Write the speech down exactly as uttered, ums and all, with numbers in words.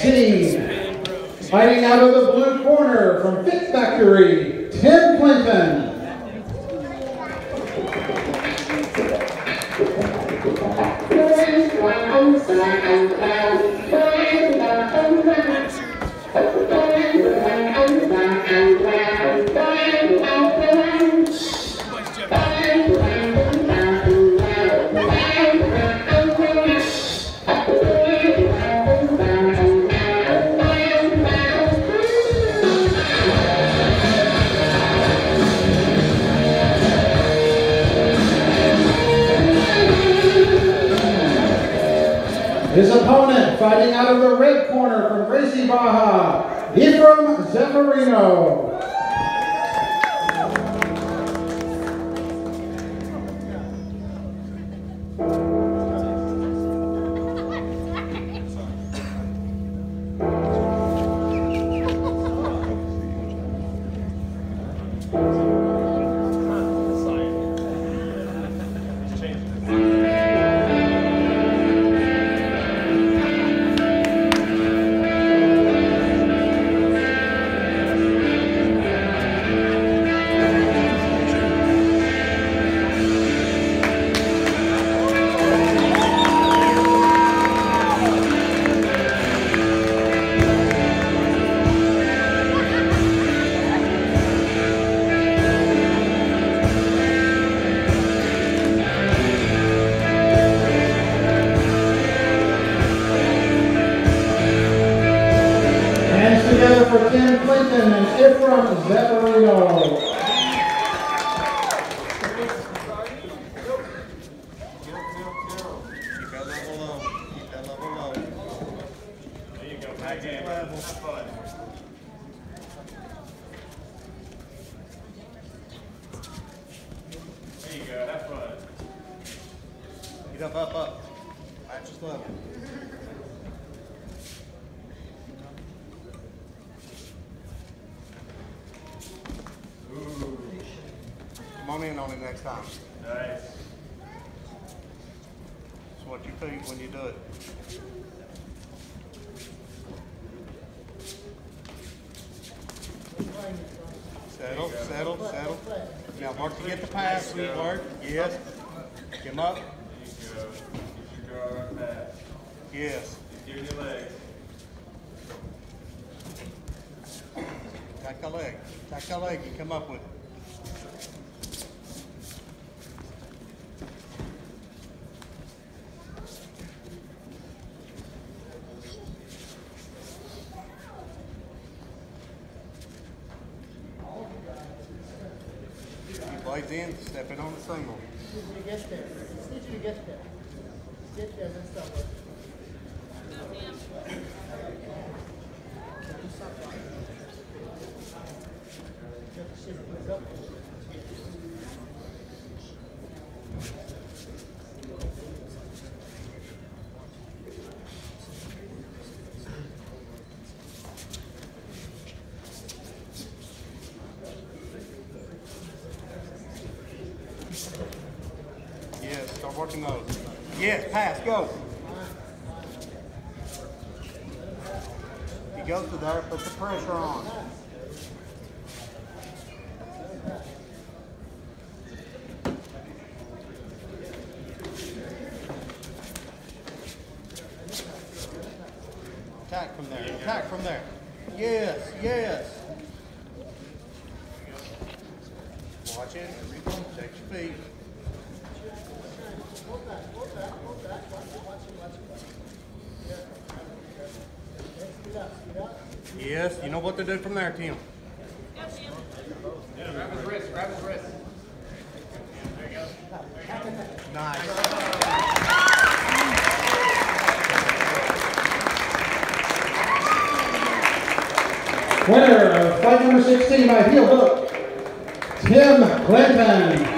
sixteen. Fighting out of the blue corner from Fit Factory, Tim Clinton. His opponent, fighting out of the red corner from Gracie Baja, Ephraim Zaffarino. Together for Tim Clinton and Ephraim Zaffarino. Keep that level low. Keep that level low. There you go. Back in level. Have fun. There you go. Have fun. Get up, up, up. All right, just level. Come on in on it next time. Nice. It's what you think when you do it. Settle, settle, settle. Now work to get the pass, sweetheart. Yes. Come up. There you go. Get your guard on pass. Yes. Give your legs. Take a leg. Take a leg and come up with it. Blades in, stepping on the single. As soon as you get there, as soon as you get there, get there, then stop working. Yes, start working those. Yes, pass, go. You go to there, put the pressure on. Attack from there, attack from there. Yes, yes. Watch it, check your feet. Hold that, hold that, hold that. Watch it, watch it, watch it. Speed up, speed up. Yes, you know what to do from there, Tim. Yeah, grab his wrist, grab his wrist. There you go. Nice. Winner of fight number sixteen by heel hook, Tim Clinton.